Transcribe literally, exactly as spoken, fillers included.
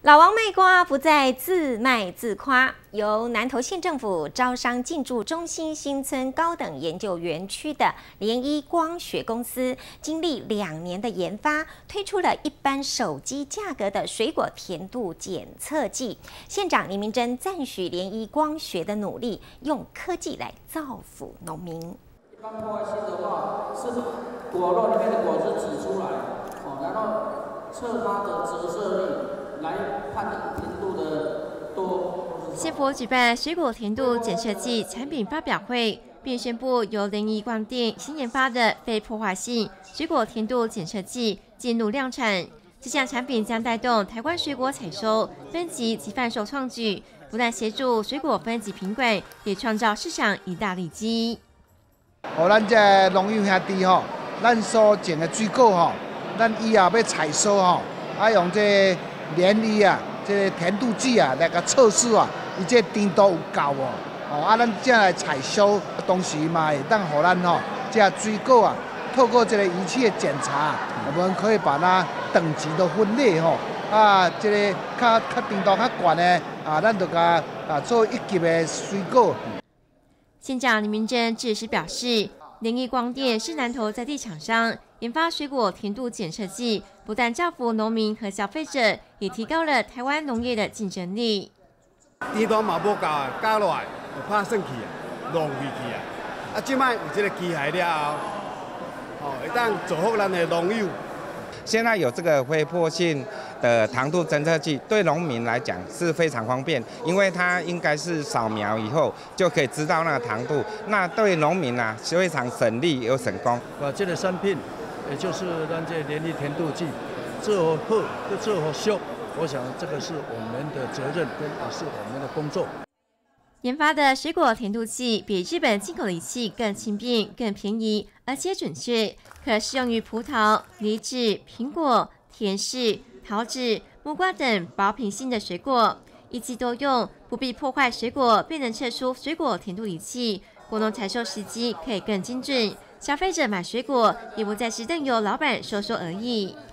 老王卖瓜不再自卖自夸。由南投县政府招商进驻中心新村高等研究园区的联一光学公司，经历两年的研发，推出了一般手机价格的水果甜度检测剂。县长林明珍赞许联一光学的努力，用科技来造福农民。 一般破坏性的话，是果肉里面的果汁挤出来，哦，然后测它的折射率。 来判断甜度的多。 县府举办水果甜度检测剂产品发表会，并宣布由联一光电新研发的非破坏性水果甜度检测剂进入量产。这项产品将带动台湾水果采收、分级及贩售创举，不但协助水果分级品管，也创造市场一大利基。 互咱这农友兄弟吼，咱所种的水果吼，咱以后要采收吼，啊用这。 联一啊，这个甜度计啊，来个测试啊，伊这甜度有够哦。哦，啊，咱这来采收，同时嘛会当互咱吼，这水果啊，透过这个仪器的检查，我们可以把它等级的分类吼。啊，这个较较甜度较悬的啊，咱就甲啊做一级的水果。 县长林明珍致辞表示，联一光电是南投在地厂商。 研发水果甜度检测剂，不但造福农民和消费者，也提高了台湾农业的竞争力。 甜度嘛无够啊，加落来就怕剩去啊，浪费去啊。啊，即摆有这个机械了后，哦，会当造福咱的农友。 现在有这个非破性的糖度侦测器，对农民来讲是非常方便，因为它应该是扫描以后就可以知道那个糖度，那对农民啊非常省力又省工。 把这个产品。 也就是让这联一甜度计做好又做好修，我想这个是我们的责任，跟也是我们的工作。 研发的水果甜度计比日本进口的仪器更轻便、更便宜，而且准确，可适用于葡萄、梨子、苹果、甜柿、桃子、木瓜等保品性的水果，一机多用，不必破坏水果，便能测出水果甜度仪器。果农采收时机可以更精准。 消费者买水果也不再是任由老板说说而已。